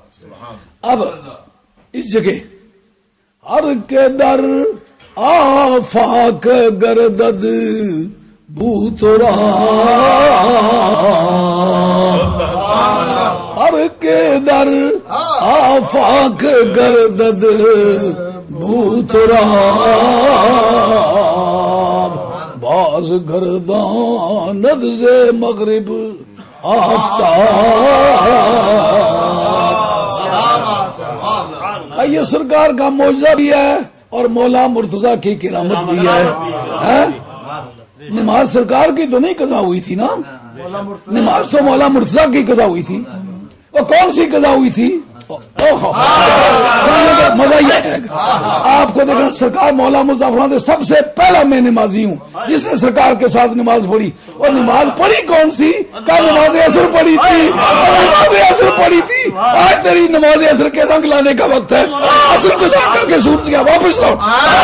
اب اس جگہ ہر کے در آفاق گردد بوترا، ہر کے در آفاق گردد بوترا، باز گرداند سے مغرب آفتاب۔ یہ سرکار کا معجزہ بھی ہے اور مولا مرتضیٰ کی کرامت بھی ہے۔ نماز سرکار کی تو نہیں قضا ہوئی تھی نا، نماز تو مولا مرتضیٰ کی قضا ہوئی تھی۔ وہ کون سی قضا ہوئی تھی؟ مزہ ہی آ جائے گا آپ کو دیکھنا۔ سرکار مولا مظفر سے سب سے پہلا میں نمازی ہوں جس نے سرکار کے ساتھ نماز پڑھی، اور نماز پڑھی کون سی؟ کل نماز عصر پڑھی تھی، نماز عصر پڑھی تھی۔ آج تیری نماز عصر کے رنگ لانے کا وقت ہے، عصر گزار کر کے سورج گیا واپس لوٹ۔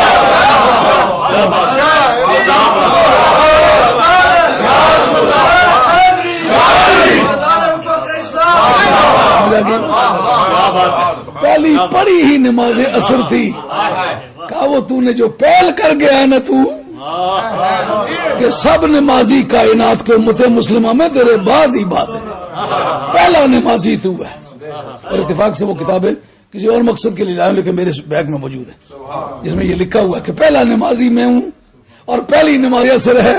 پہلی پڑھی ہی نماز عصر تھی۔ کہا وہ تو نے جو پہل کر گیا ہے نا تو، کہ سب نمازی کائنات کے امت مسلمہ میں تیرے بعد ہی بات ہے، پہلا نمازی تو ہے۔ اور اتفاق سے وہ کتابیں کسی اور مقصد کے لیے لائے لیکن میرے بیگ میں موجود ہے، جس میں یہ لکھا ہوا ہے کہ پہلا نمازی میں ہوں اور پہلی نماز عصر ہے۔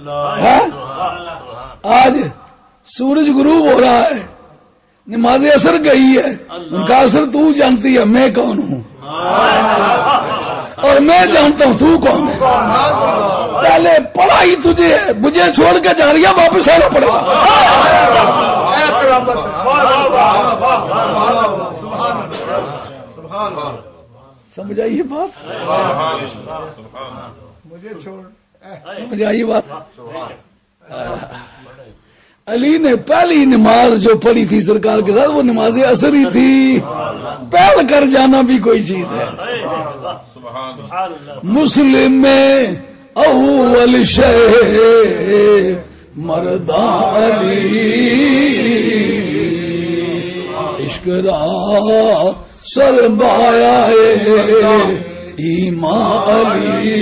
آج سورج غروب ہو رہا ہے، نماز عصر گئی ہے، ان کا اثر تو جانتی ہے میں کون ہوں اور میں جانتا ہوں تو کون ہے۔ پہلے پڑھا ہی تجھے ہے، مجھے چھوڑ کے جا رہی ہے، واپس آنا پڑے گا۔ سمجھ آئی یہ بات؟ سمجھ آئی بات؟ علی نے پہلی نماز جو پڑھی تھی سرکار کے ساتھ وہ نماز عصر ہی تھی۔ پہل کر جانا بھی کوئی چیز ہے۔ مسلم میں اول شے مرداں علی، عشق را سرمایہ ایمان علی۔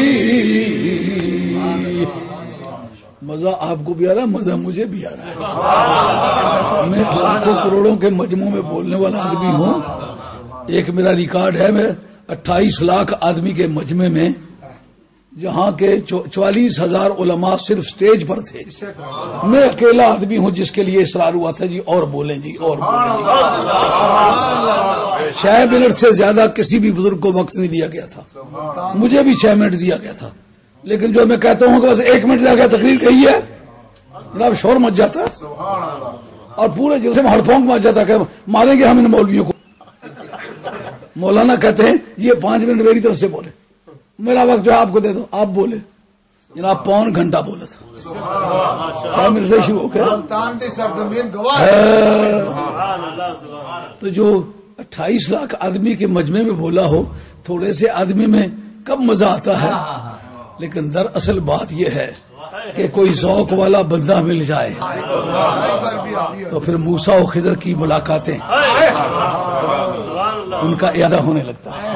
مزہ آپ کو بھی آ رہا ہے، مزہ مجھے بھی آ رہا ہے۔ میں لاکھوں کروڑوں کے مجموعوں میں بولنے والا آدمی ہوں۔ ایک میرا ریکارڈ ہے، میں 28 لاکھ آدمی کے مجمع میں، جہاں کے 44,000 علماء صرف سٹیج پر تھے، میں اکیلا آدمی ہوں جس کے لیے اصرار ہوا تھا جی اور بولیں جی اور بولیں جی۔ 6 منٹ سے زیادہ کسی بھی بزرگ کو وقت نہیں دیا گیا تھا، مجھے بھی 6 منٹ دیا گیا تھا، لیکن جو میں کہتا ہوں کہ بس 1 منٹ رہ گیا تقریر گئی ہے، جناب شور مچ جاتا اور پورے جلسے میں ہڑپونک مچ جاتا کہ ماریں گے ہم ان مولویوں کو۔ مولانا کہتے ہیں یہ 5 منٹ میری طرف سے بولے، میرا وقت جو ہے آپ کو دے دو، آپ بولے۔ جناب 1.25 گھنٹہ بولا تھا، 6 منٹ سے شروع ہو گیا۔ تو جو 28 لاکھ آدمی کے مجمع میں بولا ہو، تھوڑے سے آدمی میں کب مزہ آتا ہے، لیکن دراصل بات یہ ہے کہ کوئی ذوق والا بندہ مل جائے تو پھر موسیٰ و خضر کی ملاقاتیں ان کا اعادہ ہونے لگتا ہے۔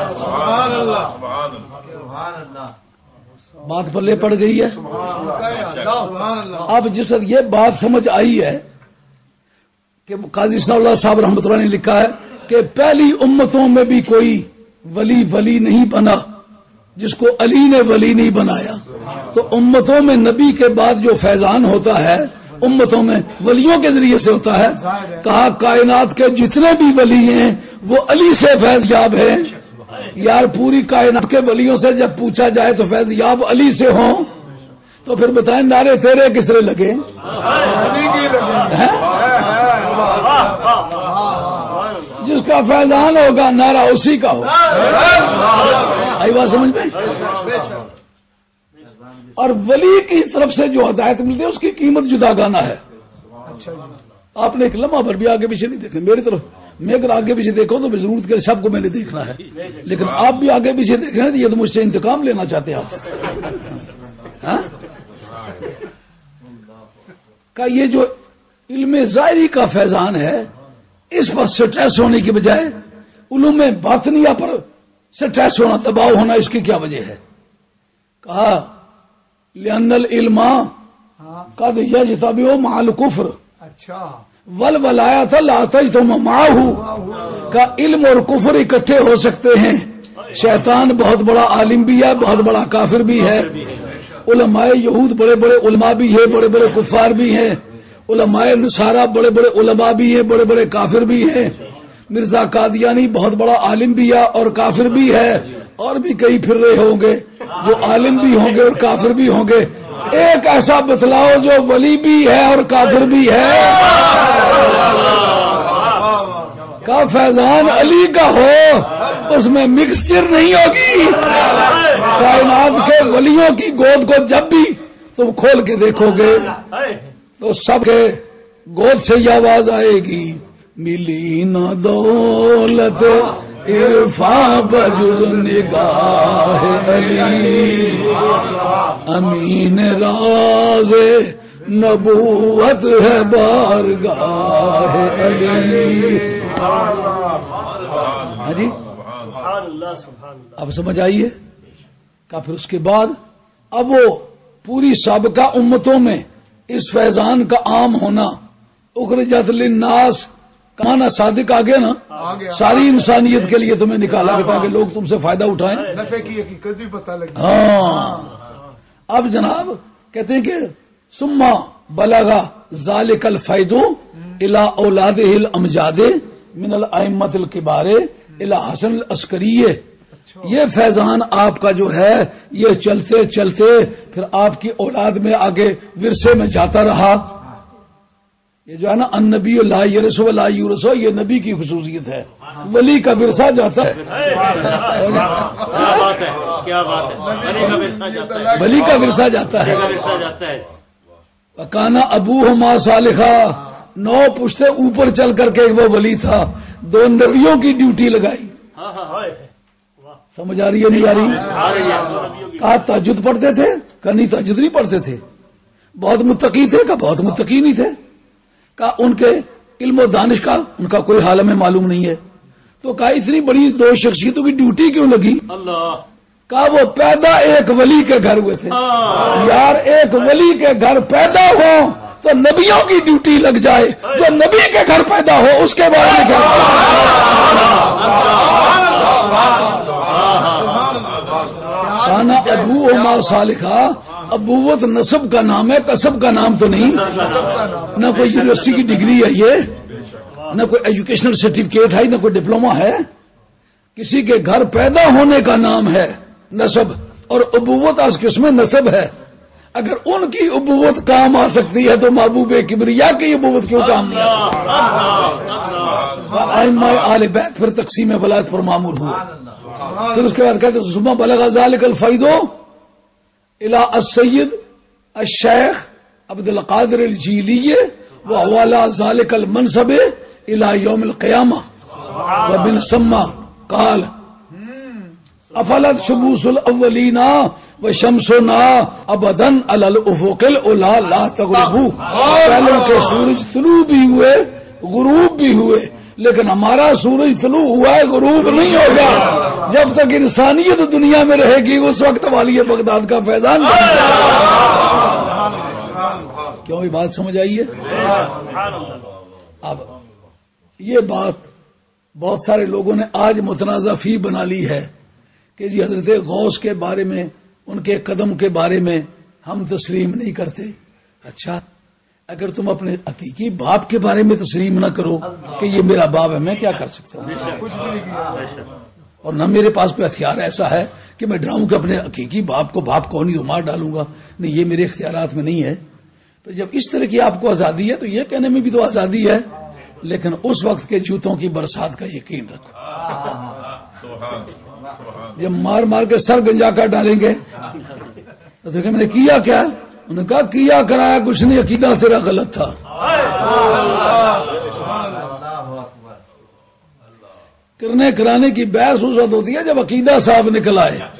بات پلے پڑ گئی ہے۔ اب جس وقت یہ بات سمجھ آئی ہے کہ قاضی ثناء اللہ صاحب رحمۃ اللہ نے لکھا ہے کہ پہلی امتوں میں بھی کوئی ولی نہیں بنا جس کو علی نے ولی نہیں بنایا، تو امتوں میں نبی کے بعد جو فیضان ہوتا ہے امتوں میں ولیوں کے ذریعے سے ہوتا ہے۔ کہا کائنات کے جتنے بھی ولی ہیں وہ علی سے فیض یاب ہیں۔ یار پوری کائنات کے ولیوں سے جب پوچھا جائے تو فیض یاب علی سے ہوں، تو پھر بتائیں نعرے تیرے کس طرح لگے؟ جس کا فیضان ہوگا نعرہ اسی کا ہوگا۔ آئی بات سمجھ میں؟ اور ولی کی طرف سے جو ہدایت ملتی ہے اس کی قیمت جدا گانا ہے۔ آپ نے ایک لمحہ پر بھی آگے پیچھے نہیں دیکھنا میری طرف، میں اگر آگے پیچھے دیکھوں تو ضرورت کے سب کو میں نے دیکھنا ہے، لیکن آپ بھی آگے پیچھے دیکھ رہے ہیں تو یہ تو مجھ سے انتقام لینا چاہتے ہیں آپ کا۔ یہ جو علم ظاہری کا فیضان ہے اس پر سٹریس ہونے کی بجائے علوم باطنیہ پر سٹریس ہونا، دباؤ ہونا، اس کی کیا وجہ ہے؟ کہا لأن العلم قد یجتمع مع الکفر اچھا والولایۃ لا تجتمع معه، کا علم اور کفر اکٹھے ہو سکتے ہیں۔ شیطان بہت بڑا عالم بھی ہے، بہت بڑا کافر بھی ہے، علماء یہود بڑے بڑے علماء بھی ہیں، بڑے بڑے کفار بھی ہیں، علماء نصارہ بڑے بڑے علماء بھی ہیں، بڑے بڑے کافر بھی ہیں، مرزا قادیانی بہت بڑا عالم بھی ہے اور کافر بھی ہے، اور بھی کئی پھر رہے ہوں گے جو عالم بھی ہوں گے اور کافر بھی ہوں گے۔ ایک ایسا بتلاؤ جو ولی بھی ہے اور کافر بھی ہے، کا فیضان علی کا ہو، اس میں مکسچر نہیں ہوگی۔ کائنات کے ولیوں کی گود کو جب بھی تم کھول کے دیکھو گے تو سب کے گود سے یہ آواز آئے گی، ملی نہ دولت عرفاں بجز نگاہ علی، امین راز نبوت ہے بارگاہ علی۔ جی اب سمجھ آئیے کا؟ پھر اس کے بعد اب وہ پوری سابقہ امتوں میں اس فیضان کا عام ہونا، اخرجت للناس، کہاں صادق آگے نا، ساری انسانیت کے لیے تمہیں نکالا گیا تاکہ لوگ تم سے فائدہ اٹھائیں، نفع کی حقیقت بھی پتہ لگی۔ ہاں اب جناب کہتے ہیں کہ ثم بلغ ذالک الفیض الی اولادہ الامجاد من الائمۃ الکبار الی حسن العسکری، یہ فیضان آپ کا جو ہے یہ چلتے چلتے پھر آپ کی اولاد میں آگے ورثے میں جاتا رہا۔ یہ جو ہے نا النبی لا یرث ولا یورث، یہ نبی کی خصوصیت ہے، ولی کا ورثہ جاتا ہے، کیا بات ہے، ولی کا ورثہ جاتا ہے۔ وکانا ابوہما صالحا، 9 پشتے اوپر چل کر کے وہ ولی تھا، 2 نبیوں کی ڈیوٹی لگائی۔ سمجھ آ رہی ہے نہیں آ رہی؟ کہا تہجد پڑھتے تھے؟ کہا نہیں تہجد نہیں پڑھتے تھے۔ بہت متقی تھے؟ کہا بہت متقی نہیں تھے۔ کہا ان کے علم و دانش کا ان کا کوئی حال ہمیں معلوم نہیں ہے۔ تو کہا اتنی بڑی 2 شخصیتوں کی ڈیوٹی کیوں لگی؟ کہا وہ پیدا ایک ولی کے گھر ہوئے تھے۔ یار ایک ولی کے گھر پیدا ہو تو نبیوں کی ڈیوٹی لگ جائے، جو نبی کے گھر پیدا ہو اس کے بارے میں کیا؟ کانا ابوہما صالحا، ابوت نسب کا نام ہے، کسب کا نام تو نہیں، نہ کوئی یونیورسٹی کی ڈگری ہے یہ، نہ کوئی ایجوکیشنل سرٹیفکیٹ ہے، نہ کوئی ڈپلوما ہے، کسی کے گھر پیدا ہونے کا نام ہے نسب، اور ابوت اس قسم نسب ہے۔ اگر ان کی ابوت کام آ سکتی ہے تو محبوب کبریا کی ابوت کیوں کام نہیں آ سکتی؟ ائمہ آل بیت پھر تقسیم ولایت پر مامور ہوئے۔ پھر اس کے بعد کہتے ہیں ثم بلغ ذلک الفیض الی السید الشیخ عبد القادر الجیلی وهو على ذلك المنصب الى يوم القيامه وابن سما قال افلت شموس الاولین وشمسنا ابدا على الافق العلی لا تغربوا، پہلوں کے سورج طلوع بھی ہوئے غروب بھی ہوئے، لیکن ہمارا سورج طلوع ہوا ہے غروب نہیں ہوگا جب تک انسانیت دنیا میں رہے گی، اس وقت والی بغداد کا فیضان بنے گا۔ کیوں یہ بات سمجھ آئی ہے؟ اب یہ بات بہت سارے لوگوں نے آج متنازع فی بنا لی ہے کہ جی حضرت غوث کے بارے میں، ان کے قدم کے بارے میں ہم تسلیم نہیں کرتے۔ اچھا اگر تم اپنے حقیقی باپ کے بارے میں تسلیم نہ کرو کہ یہ میرا باپ ہے، میں کیا کر سکتا ہوں؟ اور نہ میرے پاس کوئی ہتھیار ایسا ہے کہ میں ڈراؤں کہ اپنے حقیقی باپ کو باپ کو نہیں تو مار ڈالوں گا، نہیں یہ میرے اختیارات میں نہیں ہے۔ تو جب اس طرح کی آپ کو آزادی ہے تو یہ کہنے میں بھی تو آزادی ہے، لیکن اس وقت کے جوتوں کی برسات کا یقین رکھو۔ جب مار مار کے سر گنجا کر ڈالیں گے تو دیکھیں میں نے کیا کیا، انہوں نے کہا کیا کرایا کچھ نہیں، عقیدہ تیرا غلط تھا۔ کرنے کرانے کی بحث اس وقت ہوتی ہے جب عقیدہ صاحب نکل آئے۔